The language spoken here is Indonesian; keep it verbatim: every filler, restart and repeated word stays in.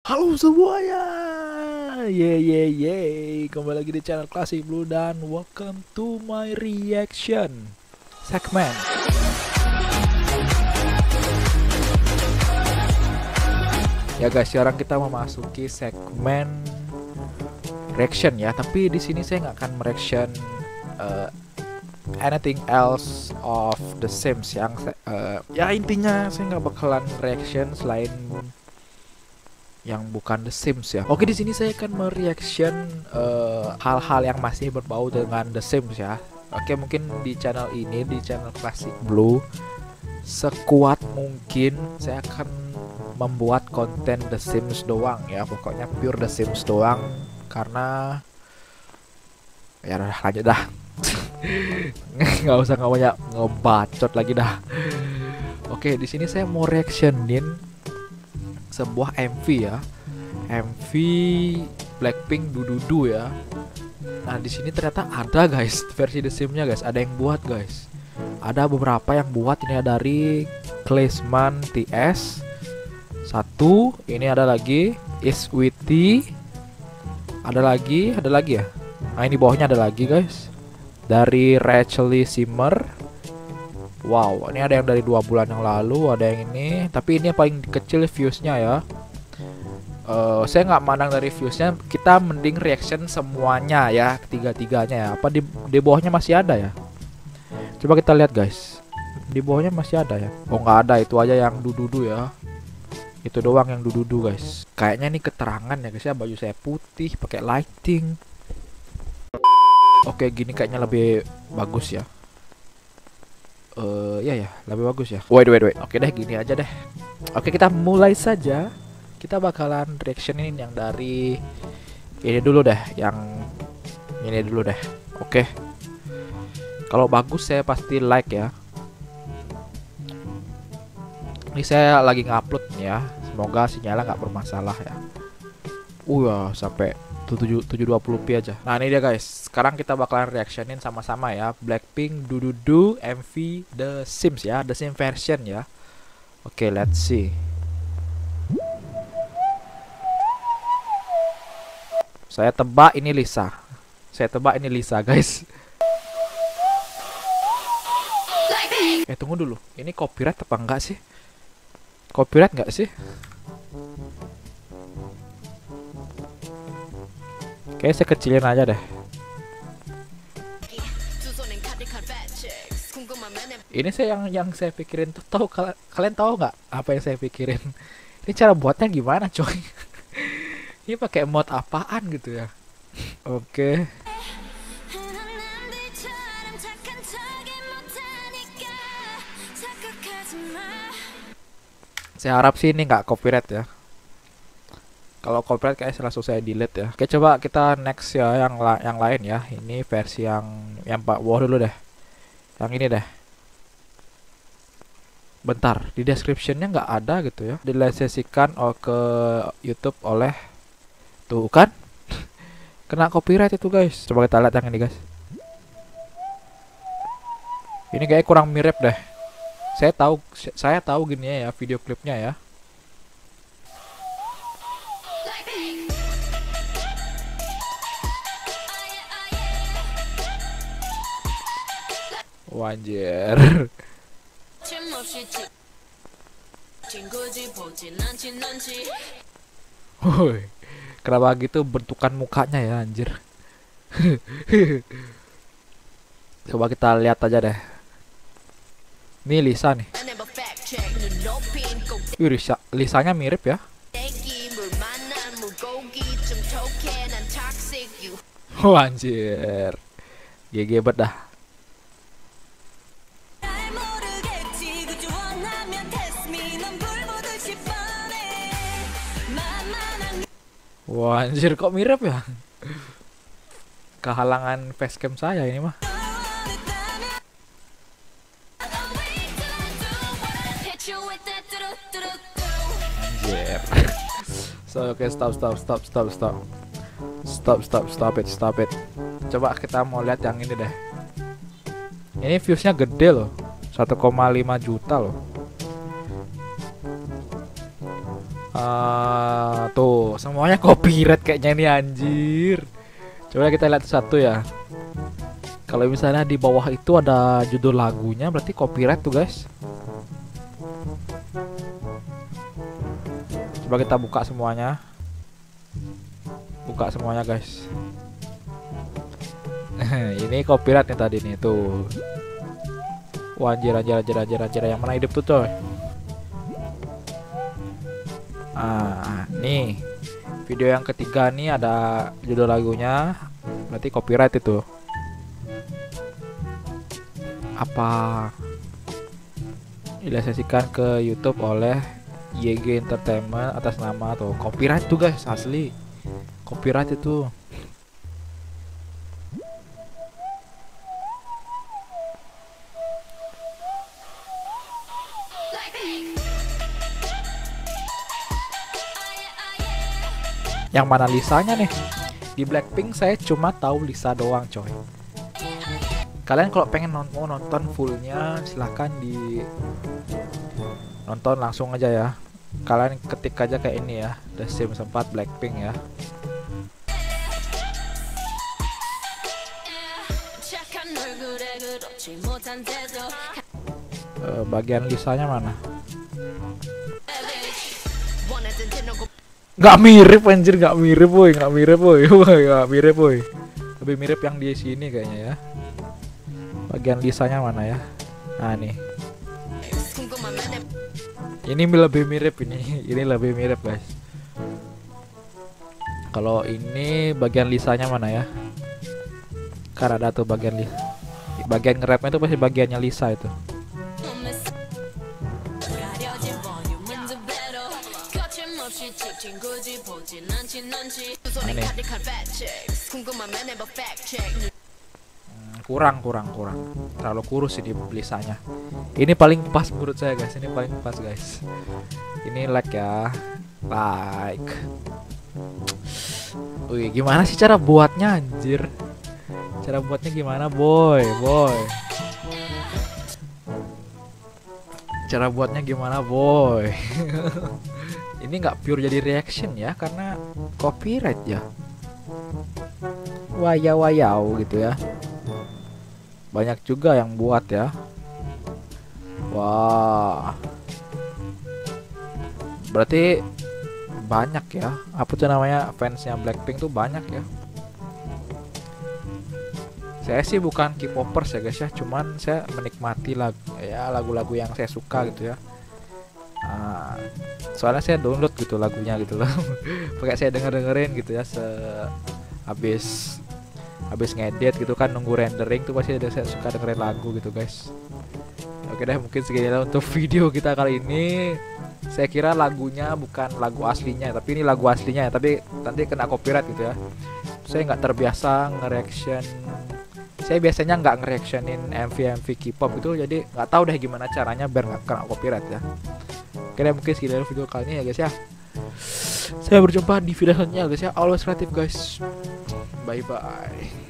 Halo semuanya, ye ye ye, kembali lagi di channel Classic Blue dan welcome to my reaction segment. Ya guys, sekarang kita memasuki segmen reaction ya. Tapi di sini saya nggak akan mereaction uh, anything else of The Sims yang uh, ya intinya saya nggak bakalan reaction selain yang bukan The Sims ya. Oke, di sini saya akan mereaction uh, hal-hal yang masih berbau dengan The Sims ya. Oke, mungkin di channel ini, di channel Classic Blue, sekuat mungkin saya akan membuat konten The Sims doang ya. Pokoknya pure The Sims doang karena ya udah lanjut dah. Nggak usah nggak banyak ngebacot lagi dah. Oke, di sini saya mau reactionin sebuah M V ya, M V Blackpink Dududu ya. Nah di sini ternyata ada guys versi The Sims-nya guys, ada yang buat guys, ada beberapa yang buat ini dari Classman T S satu, ini ada lagi Iswiti, ada lagi, ada lagi ya. Nah ini bawahnya ada lagi guys dari Rachel Simmer. Wow, ini ada yang dari dua bulan yang lalu, ada yang ini, tapi ini yang paling kecil viewsnya ya. Uh, saya nggak mandang dari viewsnya, kita mending reaction semuanya ya, ketiga-tiganya ya. Apa di, di bawahnya masih ada ya? Coba kita lihat guys, di bawahnya masih ada ya? Oh nggak ada, itu aja yang dududu ya. Itu doang yang dududu guys. Kayaknya ini keterangan ya guys ya, baju saya putih, pakai lighting. Oke, gini kayaknya lebih bagus ya. Uh, ya ya lebih bagus ya. Wait wait wait. Oke deh, gini aja deh. Oke, kita mulai saja. Kita bakalan reactionin yang dari ini dulu deh, yang ini dulu deh. Oke. Kalau bagus saya pasti like ya. Ini saya lagi ngupload ya. Semoga sinyalnya nggak bermasalah ya. Uh, sampai tujuh dua puluh p aja. Nah ini dia guys, sekarang kita bakalan reactionin sama-sama ya, Blackpink Dududu M V The Sims ya, The Sims version ya. Oke, let's see. Saya tebak ini Lisa. Saya tebak ini Lisa guys. Eh tunggu dulu, ini copyright apa enggak sih? Copyright enggak sih? Oke, saya kecilin aja deh. Ini saya yang yang saya pikirin tuh, tahu kalian, kalian tahu nggak apa yang saya pikirin? Ini cara buatnya gimana, coy? Ini pakai mod apaan gitu ya? Oke. Saya harap sih ini nggak copyright ya. Kalau copyright kayak langsung saya delete ya. Oke, coba kita next ya, yang la yang lain ya. Ini versi yang yang Pak bawah dulu deh. Yang ini deh. Bentar, di descriptionnya nggak ada gitu ya. Dilisensasikan oh, ke YouTube oleh tuh kan? Kena copyright itu guys. Coba kita lihat yang ini guys. Ini kayak kurang mirip deh. Saya tahu saya tahu gini ya video klipnya ya. Wanjir. Woi, kenapa gitu bentukan mukanya ya anjir. Coba kita lihat aja deh. Ini Lisa nih. Wih, Lisa, Lisanya mirip ya. Wanjir. G G bet dah. Wah, anjir kok mirip ya? Kehalangan facecam saya ini mah. Anjir. So, oke, okay, stop stop stop stop stop. Stop stop stop it, stop it. Coba kita mau lihat yang ini deh. Ini viewsnya gede loh. satu koma lima juta loh. Uh, tuh semuanya copyright kayaknya ini anjir. Coba kita lihat satu ya. Kalau misalnya di bawah itu ada judul lagunya, berarti copyright tuh guys. Coba kita buka semuanya. Buka semuanya guys. Ini copyright nih tadi nih tuh. Wah anjir anjir anjir anjir anjir, yang mana hidup tuh coy. Ah, nih video yang ketiga nih ada judul lagunya, berarti copyright itu. Apa dilisenskan ke YouTube oleh Y G Entertainment atas nama atau copyright tuh guys, asli copyright itu. Yang mana Lisanya nih? Di Blackpink saya cuma tahu Lisa doang coy. Kalian kalau pengen non mau nonton fullnya silahkan di nonton langsung aja ya. Kalian ketik aja kayak ini ya, The Sims empat Blackpink ya. Uh, bagian Lisanya mana? Gak mirip anjir, gak mirip boy, gak mirip boy, gak mirip boy. Lebih mirip yang di sini kayaknya ya. Bagian Lisanya mana ya? Nah nih. Ini lebih mirip ini, ini lebih mirip guys. Kalau ini bagian Lisanya mana ya? Karena ada tuh bagian Lisa. Bagian nge-rapnya itu pasti bagiannya Lisa itu. Ini. Hmm, kurang kurang kurang terlalu kurus ini Lisanya. Ini paling pas menurut saya guys, ini paling pas guys. Ini like ya, like. Wih, gimana sih cara buatnya anjir? Cara buatnya gimana boy, boy? Cara buatnya gimana boy? Ini nggak pure jadi reaction ya, karena copyright ya. Wayau wayau gitu ya. Banyak juga yang buat ya. Wah. Berarti banyak ya. Apa tuh namanya, fansnya Blackpink tuh banyak ya. Saya sih bukan K-popers ya guys ya, cuman saya menikmati lagu ya, lagu-lagu yang saya suka gitu ya. Nah, soalnya saya download gitu lagunya gitu loh. Pakai saya denger dengerin gitu ya, se habis habis ngedit gitu kan, nunggu rendering tuh pasti ada, saya suka dengerin lagu gitu guys. Oke deh, mungkin segini lah untuk video kita kali ini. Saya kira lagunya bukan lagu aslinya, tapi ini lagu aslinya ya, tapi nanti kena copyright gitu ya. Saya nggak terbiasa nge-reaction. Saya biasanya nggak nge-reactionin M V M V K-pop gitu, jadi nggak tahu deh gimana caranya biar nggak kena copyright ya. Oke deh, mungkin sekian video kali ini ya guys ya. Saya berjumpa di video selanjutnya guys ya. Always creative guys. Bye bye.